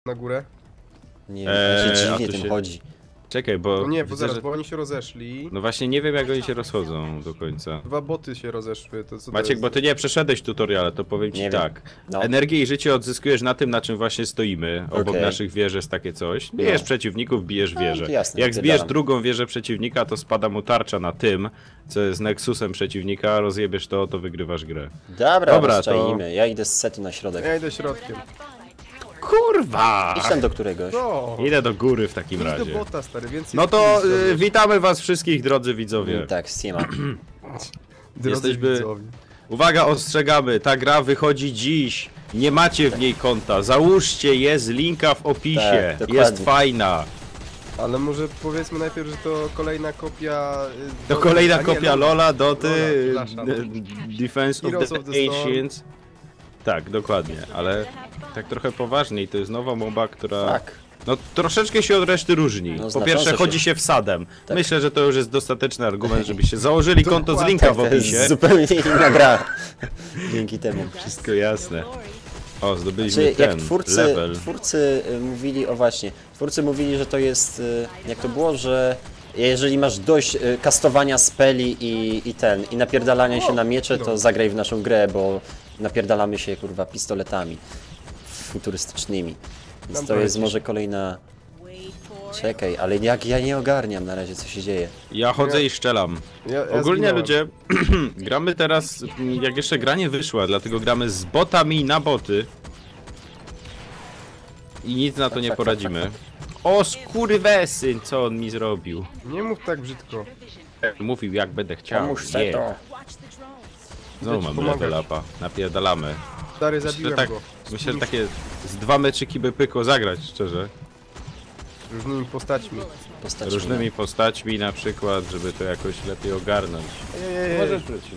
na górę? Nie wiem, się a dziwnie tu tym się- chodzi. Czekaj, bo... No nie, bo widzę, zaraz, że... bo oni się rozeszli. No właśnie nie wiem jak oni się rozchodzą do końca. Dwa boty się rozeszły, to co to Maciek, jest? bo ty nie przeszedłeś tutoriala, to powiem ci Nie wiem. tak. No. Energię i życie odzyskujesz na tym, na czym właśnie stoimy. Obok Okej. naszych wież jest takie coś. Bijesz przeciwników, bijesz No, wieżę. to jasne, Jak zbijesz napierdalam. drugą wieżę przeciwnika, to spada mu tarcza na tym, co jest nexusem przeciwnika, rozjebiesz to wygrywasz grę. Dobra, Dobra, rozczaimy. Ja idę z setu na środek. Ja idę środkiem. Kurwa! Idź tam do któregoś. No! Idę do góry w takim Idź do razie. bota, stary, więcej... No to zrobisz. witamy was wszystkich, drodzy widzowie. Tak, siema. Drodzy jesteśmy- widzowie. Uwaga, ostrzegamy, ta gra wychodzi dziś. Nie macie w niej konta. Załóżcie je z linka w opisie. Tak, dokładnie. Jest fajna. Ale może powiedzmy najpierw, że to kolejna kopia... To kolejna a nie, kopia no, Lola, Doty, Lola, przepraszam. Defense of Heroes the of the Storm. Ancients. Tak, dokładnie, ale tak trochę poważniej, to jest nowa moba, która Tak. no troszeczkę się od reszty różni. No, Po znacząco pierwsze się. chodzi się wsadem. Tak. Myślę, że to już jest dostateczny argument, żebyście założyli konto z linka w To jest opisie. zupełnie inna gra. Dzięki temu. Wszystko jasne. O, zdobyliśmy Znaczy, ten jak level. twórcy mówili, o właśnie, twórcy mówili, że to jest, jak to było, że jeżeli masz dość kastowania speli i napierdalania się na miecze, to zagraj w naszą grę, bo napierdalamy się, kurwa, pistoletami futurystycznymi. Więc Tam to jest polecisz. może kolejna... Czekaj, ale jak ja nie ogarniam na razie, co się dzieje. Ja chodzę i szczelam. Ja Ogólnie zginąłem. ludzie, gramy teraz, jak jeszcze gra nie wyszła, dlatego gramy z botami na boty. I nic na to nie poradzimy. O skurwesyn, co on mi zrobił? Nie mów tak brzydko. Mówił jak będę chciał. Pomóż se to. Znowu Idę ci mam pomagać. level upa. Napierdalamy. Stary, zabiłem tak, go. myślę, że takie z 2 meczyki by pykło zagrać, szczerze. Różnymi postaćmi. Postać Różnymi postaćmi na przykład, żeby to jakoś lepiej ogarnąć. Możesz wrócić.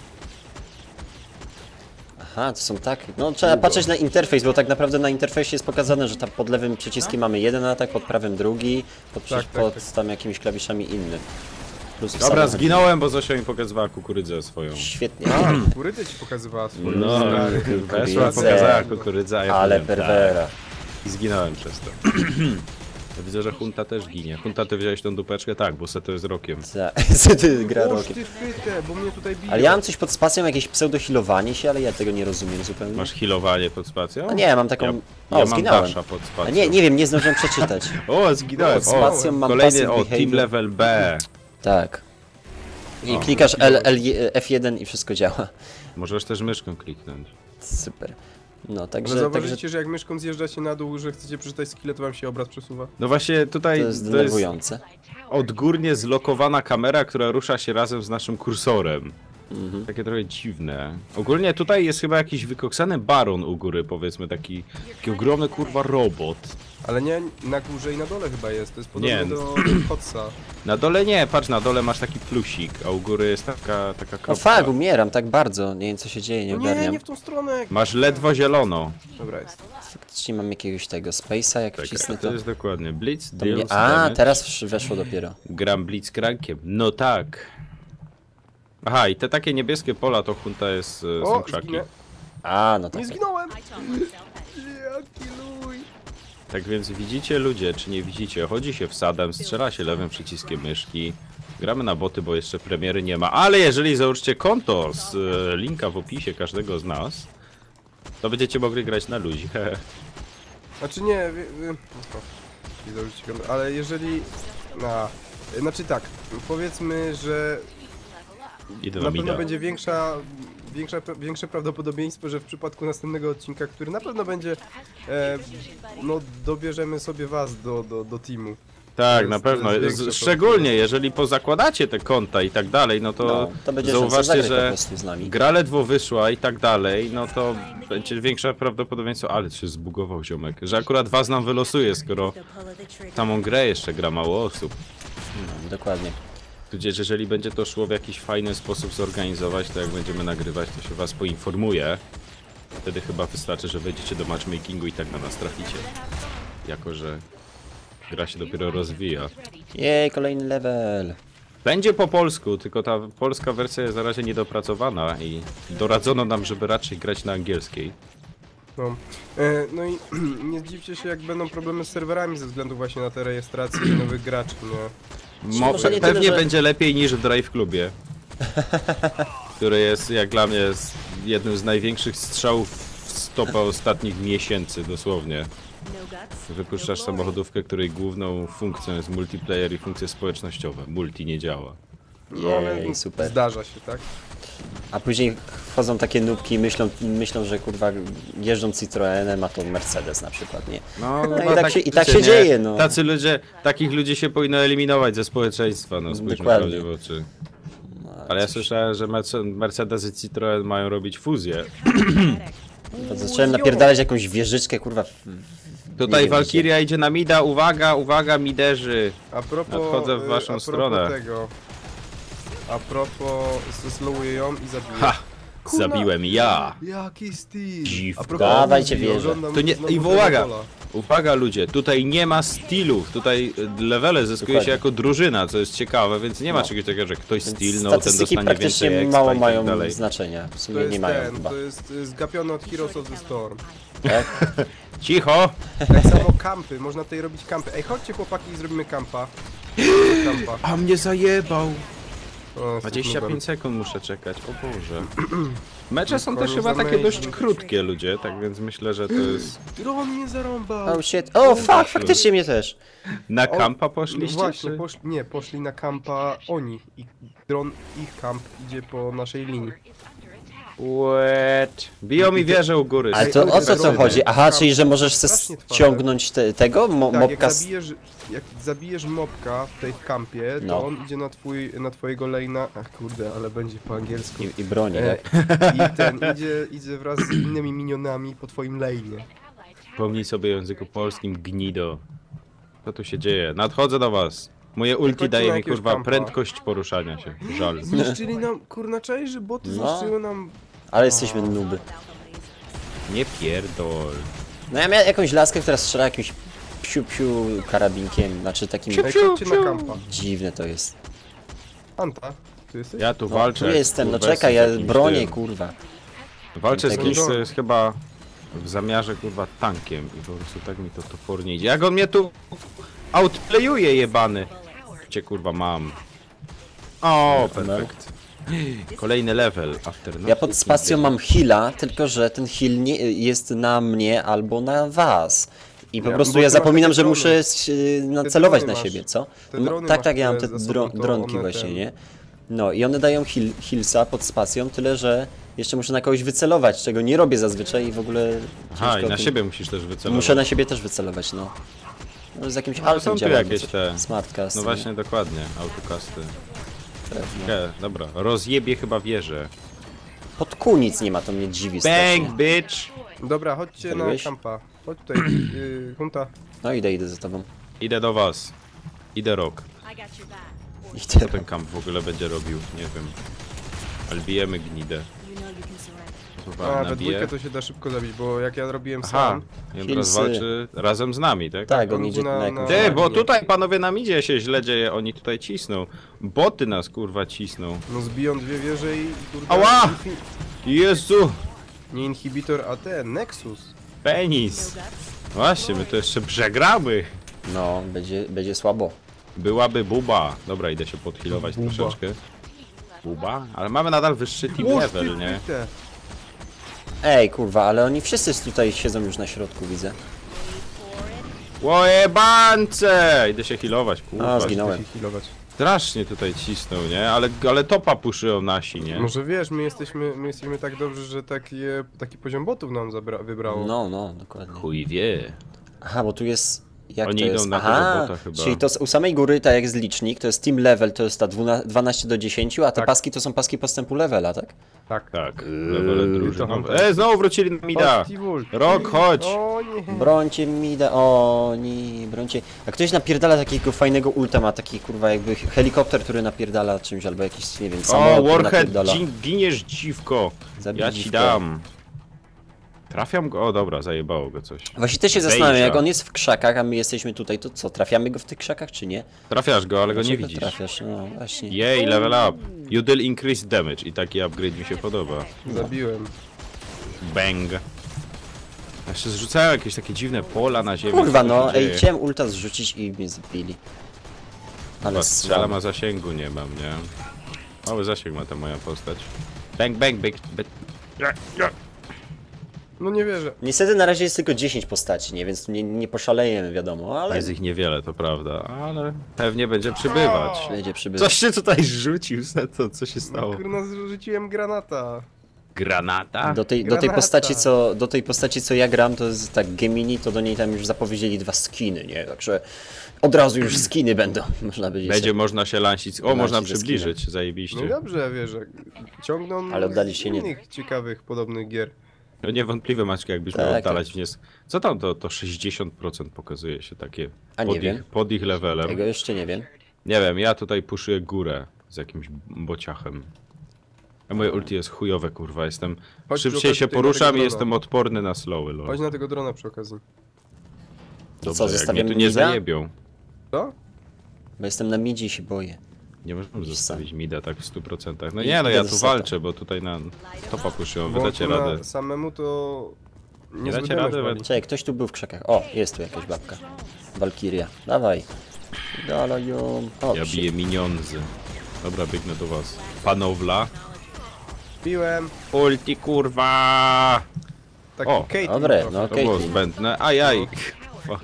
Aha, to są tak. No trzeba patrzeć na interfejs, bo tak naprawdę na interfejsie jest pokazane, że tam pod lewym przyciskiem mamy jeden atak, pod prawym drugi, Tak, pod tam jakimiś klawiszami inny. Plus w Dobra, samym- zginąłem, bo Zosia mi pokazała kukurydzę swoją. Świetnie. A, kukurydzę ci pokazywała swoją. No, stary. weszła, pokazała kukurydzę, a ja Ale powiem, perwera. tak. I zginąłem przez to. Ja widzę, że Hunta też ginie. Hunta, ty wziąłeś tą dupeczkę? Tak, bo se to jest rokiem. Co ty gra Oż rokiem? ty wpytę, bo mnie tutaj biją. Ale ja mam coś pod spacją, jakieś pseudo-healowanie się, ale ja tego nie rozumiem zupełnie. Masz healowanie pod spacją? A nie, mam taką... Ja O, mam zginąłem. dasha pod A spacją. nie, nie wiem, nie zdążyłem przeczytać. O, zginąłem. Pod spacją mam kolejny, passive o, behavior. team level B. Tak. I O, klikasz F1 i wszystko działa. Możesz też myszką kliknąć. Super. No, Ale także zauważycie, że jak myszką zjeżdżacie na dół, że chcecie przeczytać skille, to wam się obraz przesuwa? No właśnie tutaj to jest denerwujące. odgórnie zlokowana kamera, która rusza się razem z naszym kursorem. Takie trochę dziwne. Ogólnie tutaj jest chyba jakiś wykoksany baron u góry, powiedzmy, taki ogromny kurwa robot. Ale nie, na górze i na dole chyba jest, to jest podobne Nie. do Hotsa. Na dole nie, patrz, na dole masz taki plusik, a u góry jest taka No kropka. fuck, umieram tak bardzo, nie wiem co się dzieje, nie No nie, ogarniam. nie w tą stronę! Masz ledwo zielono. Dobra jest. Faktycznie mam jakiegoś tego Space'a, jak Tak, wcisnę to to... jest dokładnie. Blitz, to mnie... deals A, damage. teraz weszło dopiero. Gram Blitzcrankiem. No tak. Aha, i te takie niebieskie pola to Hunta jest, są O, krzaki. zginę. A, no tak. Nie zginąłem! Jaki luj! Tak więc widzicie ludzie, czy nie widzicie, chodzi się wsadem, strzela się lewym przyciskiem myszki. Gramy na boty, bo jeszcze premiery nie ma, ale jeżeli założycie konto z linka w opisie każdego z nas, to będziecie mogli grać na luzie. Znaczy nie, nie założycie konto, ale jeżeli... Znaczy tak, powiedzmy, że Idę na na pewno mida. będzie większe prawdopodobieństwo, że w przypadku następnego odcinka, który na pewno będzie, no dobierzemy sobie was do teamu. Tak, to na jest pewno. większe Szczególnie jeżeli pozakładacie te konta i tak dalej, no to, No, to będzie szansa zauważcie, zagrać po że prostu z nami. gra ledwo wyszła i tak dalej, no to będzie większe prawdopodobieństwo, ale się zbugował ziomek, że akurat was nam wylosuje, skoro samą grę jeszcze gra mało osób. No, dokładnie. Tudzież jeżeli będzie to szło w jakiś fajny sposób zorganizować, to jak będziemy nagrywać, to się was poinformuje. Wtedy chyba wystarczy, że wejdziecie do matchmakingu i tak na nas traficie. Jako że gra się dopiero rozwija. Jej, kolejny level. Będzie po polsku, tylko ta polska wersja jest na razie niedopracowana i doradzono nam, żeby raczej grać na angielskiej. No. No i nie zdziwcie się, jak będą problemy z serwerami ze względu właśnie na te rejestracje i nowych graczy, nie? Może nie tyle, Pewnie że- będzie lepiej niż w Drive Clubie. Który jest, jak dla mnie, jednym z największych strzałów w stopę ostatnich miesięcy, dosłownie. Wypuszczasz samochodówkę, której główną funkcją jest multiplayer i funkcje społecznościowe. Multi nie działa. No, ale Jej, super. zdarza się, tak? A później wchodzą takie nubki i myślą, że kurwa jeżdżą Citroenem, a to Mercedes na przykład, nie? No, No chyba i tak się nie? dzieje, no. Takich ludzi się powinno eliminować ze społeczeństwa, no spójrzmy Dokładnie. prawdzie w oczy. Ale ja słyszałem, że Mercedes i Citroen mają robić fuzję. Zacząłem napierdalać jakąś wieżyczkę, kurwa. Tutaj wiem, Valkyria idzie na mida, uwaga, uwaga, miderzy. A propos, Nadchodzę w waszą a propos stronę. Tego, a propos, slowuję ją i zabiję. Ha! Kurna. Zabiłem ja! Jaki styl! Dziwka. A propos Dawajcie Amazji, wieżę. oglądam To nie, znowu i uwaga! Dragon Balla. Uwaga ludzie, tutaj nie ma stylów, tutaj levele zyskuje Dokładnie. się jako drużyna, co jest ciekawe, więc nie ma czegoś takiego, że ktoś stylnął, ten Statystyki dostanie praktycznie więcej mało expa i tak mają dalej. znaczenia. W To sumie jest nie mają ten, chyba. to jest zgapiony od Heroes of the Storm. Tak? Cicho! Tak samo kampy, można tutaj robić kampy. Ej, chodźcie chłopaki i zrobimy kampa. Kampa. A mnie zajebał! O, jestem 25 nubem. sekund muszę czekać, o Boże. Mecze są też Koniec chyba takie Amazing. dość krótkie ludzie, tak więc myślę, że to jest... Dron mnie zarąbał. Oh shit. O, fuck, faktycznie mnie też. Na O, kampa No poszliście? właśnie, czy... poszli na kampa oni. I dron, ich kamp idzie po naszej linii. What? Biją mi wieżę u góry. Ale to ale o co to drony. chodzi? Aha, czyli że możesz Strasznie twarde. ściągnąć tego Tak, mobka jak zabijesz mobka w tej kampie, to No. on idzie na twojego lane'a. Ach kurde, ale będzie po angielsku. i broni, E, tak? I ten idzie wraz z innymi minionami po twoim lane'ie. Pomnij sobie o języku polskim, gnido. Co tu się dzieje? Nadchodzę do was. Moje ulti Chodźcie daje na mi jakiegoś kurwa kampa. prędkość poruszania się. Żal. Zniszczyli nam, kurna czaj, że boty No. zniszczyły nam... Ale jesteśmy nuby. Nie pierdol. No ja miałem jakąś laskę, która strzela jakimś psiu karabinkiem, znaczy takim... Ej, chodźcie na kampa. Dziwne to jest. Anta, ty jesteś? Ja tu No, walczę. tu jestem, no kurwa, czekaj, z ja jakimś bronię, tym. kurwa. Walczę z Taki- kimś, co jest chyba w zamiarze kurwa tankiem i po prostu tak mi to topornie idzie. Jak on mnie tu outplayuje jebany. Cię kurwa mam. O, perfekt. Kolejny level after Ja pod spacją mam heala, tylko że ten heal nie jest na mnie albo na was. I po Ja, prostu bo ja ty masz zapominam, takie że drony. muszę nacelować drony na masz. siebie, co? Te No, drony tak, masz, tak, ja mam które te za sobą, to dronki one właśnie, ten- nie? No i one dają healsa pod spacją, tyle że jeszcze muszę na kogoś wycelować, czego nie robię zazwyczaj i w ogóle Aha, i ciężko na tym- siebie musisz też wycelować. Muszę na siebie też wycelować, no. No z jakimś No, altem są tu działa. jakieś te- Smartcast. No nie? właśnie, dokładnie, autokasty. Pewnie. Nie, dobra, rozjebie chyba wieżę. Pod kół nic nie ma, to mnie dziwi strasznie. Bang, bitch! Dobra, chodźcie na Zrobiłeś? kampa. Chodź tutaj, Hunta. No idę za tobą. Idę do was. Idę rok. Idę. Co ten kamp w ogóle będzie robił? Nie wiem. Ale bijemy gnidę. Chyba A, we nabiję. dwójkę to się da szybko zabić, bo jak ja robiłem Aha, sam... i on teraz Hilsy. walczy razem z nami, tak? Tak, on on idzie idzie na- na jakąś... na- Ty, bo tutaj panowie nam idzie się źle dzieje, oni tutaj cisną. Boty nas kurwa cisną. No zbiją dwie wieże i kurde... Ała! Jezu! Nie inhibitor, a ten, Nexus. Penis! Właśnie, my to jeszcze przegramy. No, będzie słabo. Byłaby buba. Dobra, idę się podhealować Buba. troszeczkę. Buba? Ale mamy nadal wyższy team level, nie? Te. Ej, kurwa, ale oni wszyscy tutaj siedzą już na środku, widzę. Łojebance! Idę się healować, kurwa. A, zginąłem. Się healować. Strasznie tutaj cisną, nie? Ale topa puszują nasi, nie? Może wiesz, my jesteśmy tak dobrzy, że taki poziom botów nam wybrało. No, dokładnie. Chuj wie. Aha, bo tu jest... Jak Oni to idą jest? na Aha, tego bota chyba. czyli to u samej góry, tak jak jest licznik, to jest team level, to jest ta 12 do 10, a te Tak. paski to są paski postępu levela, tak? Tak. Tak, levele drużynowe. to- Znowu wrócili na mida! Chodź, T-Volt. Rok, chodź! O nie. Brońcie mi da... Oni, brońcie... A ktoś napierdala takiego fajnego ulta, ma taki kurwa jakby helikopter, który napierdala czymś, albo jakiś, nie wiem, O, samolot, który Warhead, napierdala. giniesz dziwko! Zabij Ja ci dziwkę. dam. Trafiam go? O dobra, zajebało go coś. Właśnie też się Wejścia. zastanawiam, jak on jest w krzakach, a my jesteśmy tutaj, to co, trafiamy go w tych krzakach, czy nie? Trafiasz go, ale go nie Dlaczego widzisz. trafiasz, no właśnie. Jej, level up. You deal increased damage i taki upgrade mi się podoba. Zabiłem. Bang. Jeszcze zrzucają jakieś takie dziwne pola na ziemię. Kurwa co no, się dzieje? ej, chciałem ulta zrzucić i mnie zbili. Ale Strzela słabo. ma zasięgu, nie mam, nie? Mały zasięg ma ta moja postać. Bang, bang, bang, bang. No nie wierzę. Niestety na razie jest tylko 10 postaci, nie? Więc nie poszalejemy, wiadomo, ale Jest ich niewiele, to prawda, ale pewnie będzie przybywać. będzie przybywać. Coś się tutaj rzucił, Seto, co się stało? Kurna, zrzuciłem granata. Granata? Do tej postaci, co ja gram, to jest tak Gemini, to do niej tam już zapowiedzieli 2 skiny, nie? Także od razu już skiny będą, można powiedzieć. Będzie można się lansić. O, Lansić można ze przybliżyć, No i zajebiście. dobrze, wiesz, jak ciągną Ale oddali się nie- innych ciekawych, podobnych gier. No niewątpliwe, Maćku, jakbyś Tak, miał oddalać wniosek. Co tam to 60% pokazuje się takie A nie wiem. pod ich levelem? Tego jeszcze nie wiem. Nie wiem, ja tutaj puszuję górę z jakimś bociachem. A moje ulti jest chujowe, kurwa, jestem... Chodź przy Szybciej okazji się tego poruszam i drona. jestem odporny na slowy, lol. Chodź na tego drona przy okazji. Dobrze, co, jak mnie zostawiamy tu nie mida? zajebią. Co? Bo jestem na midzie i się boję. Nie możemy zostawić mida tak w 100%. No I nie, no ja idę tu do seta. walczę, bo tutaj na topa puszują, Bo wy dacie tu na radę. samemu to... Nie zły dacie damage rady, wali. Czekaj, ktoś tu był w krzakach. O, jest tu jakaś babka. Walkiria. Dawaj. Dalej ją. O, Ja shit. biję miniądzy. Dobra, biegnę do was. Panowla. Piłem. Ulti, kurwa! Taki O, Caitlyn dobre, trochę. no. To było Caitlyn. zbędne. Ajaj. Fuck.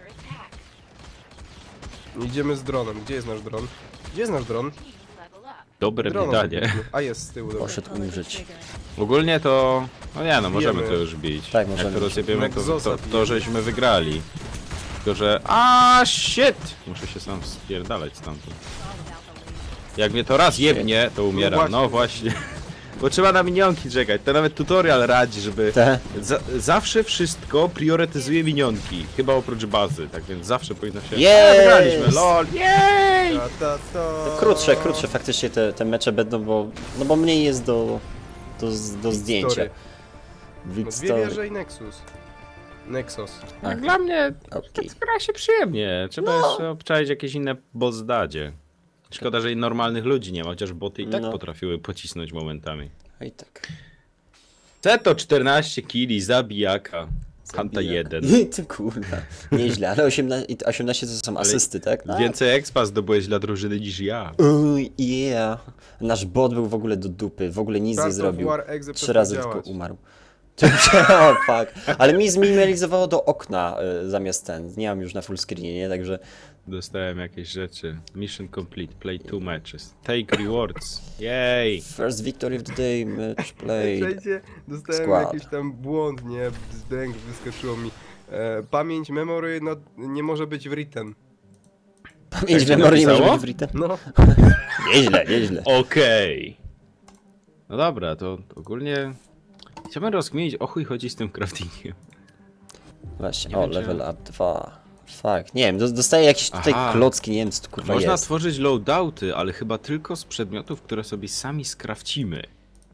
Idziemy z dronem. Gdzie jest nasz dron? Gdzie jest nasz dron? Dobre Drona pytanie. zabiliśmy. A jest z tyłu, dobra. Poszedł umrzeć. Ogólnie to... No nie, no możemy Bijemy. to już bić. Tak, Jak możemy. to rozjebiemy, Nexusa to bijemy. żeśmy wygrali. Tylko, że... A shit! Muszę się sam spierdalać stamtąd. Jak mnie to raz jebnie, to umieram. No właśnie. Bo trzeba na minionki czekać. To nawet tutorial radzi, żeby... Te. Zawsze wszystko priorytetyzuje minionki. Chyba oprócz bazy, tak więc zawsze powinno się... Jest! Wygraliśmy, lol! Jej! Krótsze faktycznie te mecze będą, bo mniej jest do zdjęcia. Story. Big No, dwie story. wieże i Nexus. Nexus. Jak dla mnie Okej. gra się przyjemnie. Trzeba jeszcze obczaić jakieś inne bozdadzie. Szkoda, że i normalnych ludzi nie ma, chociaż boty i tak No. potrafiły pocisnąć momentami. I tak. Ceto 14 kili, zabijaka. Hanta 1. Ty kurwa. Nieźle, ale 18 to są asysty, tak? No. Więcej expa zdobyłeś dla drużyny niż ja. Yeah. Nasz bot był w ogóle do dupy, w ogóle nic nie Start of zrobił. War Exe 3 razy przestał tylko działać. umarł. O, fuck. Ale mi zminimalizowało do okna zamiast ten. Nie mam już na full screenie, nie? Także Dostałem jakieś rzeczy. Mission complete, play 2 matches. Take rewards. Yay! first victory of the day, match played. Przejdzie, dostałem Skład. jakiś tam błąd, nie? Z ręki wyskoczyło mi. Pamięć memory no, nie może być written. Pamięć Tak się memory nie może napisało? być written. No. Nieźle, nieźle. Okej. No dobra, to ogólnie... Chciałbym rozkminić, o chuj chodzi z tym craftingiem. Właśnie, Nie o, wiem, czy- level up 2. Fuck, nie wiem, dostaję jakieś tutaj Aha. klocki, nie wiem co to kurwa Można jest. tworzyć loadouty, ale chyba tylko z przedmiotów, które sobie sami skrafcimy.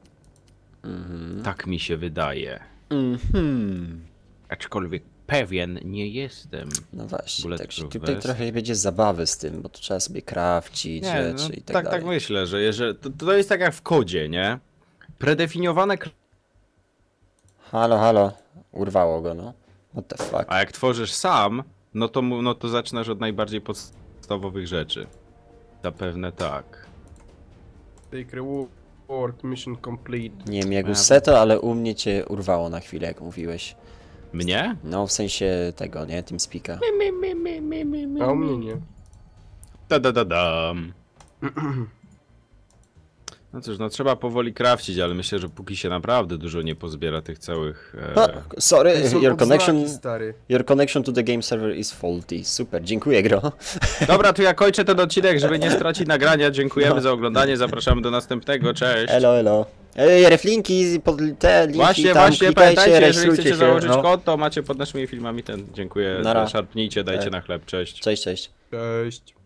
Tak mi się wydaje. Aczkolwiek pewien nie jestem. No właśnie, Bulletproof także tutaj vest. trochę będzie zabawy z tym, bo to trzeba sobie crafcić rzeczy i tak tak, dalej. tak myślę, że jeżeli, to jest tak jak w kodzie, nie? Predefiniowane, Halo, halo. Urwało go, no. What the fuck. a jak tworzysz sam, no to zaczynasz od najbardziej podstawowych rzeczy. Zapewne tak. Take reward, mission complete. Nie wiem jak u Seto, ale u mnie cię urwało na chwilę, jak mówiłeś. Mnie? No, w sensie tego, nie? TeamSpeaka. A u mnie nie. Da. No cóż, no trzeba powoli crafcić, ale myślę, że póki się naprawdę dużo nie pozbiera tych całych... Sorry, Są your odznaki, connection, stary. your connection to the game server is faulty. Super, dziękuję gro. Dobra, to ja kończę ten odcinek, żeby nie stracić nagrania. Dziękujemy za oglądanie, zapraszamy do następnego, cześć! Elo, elo. Reflinki, te linki Właśnie, tam, pamiętajcie, klikajcie, jeżeli rejestrujcie chcecie się. założyć No. konto, macie pod naszymi filmami ten. Dziękuję, Nara. szarpnijcie, dajcie Tak. na chleb, cześć. Cześć, cześć. Cześć.